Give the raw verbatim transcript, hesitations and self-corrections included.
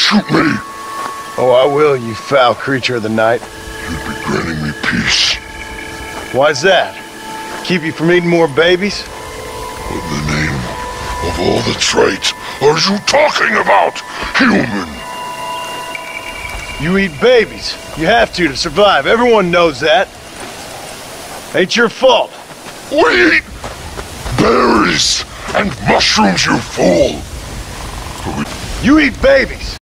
shoot me! Oh, I will, you foul creature of the night. You'd be granting me peace. Why's that? Keep you from eating more babies? What in the name of all the traits are you talking about, human? You eat babies. You have to to survive. Everyone knows that. Ain't your fault. We eat berries and mushrooms, you fool! You eat babies.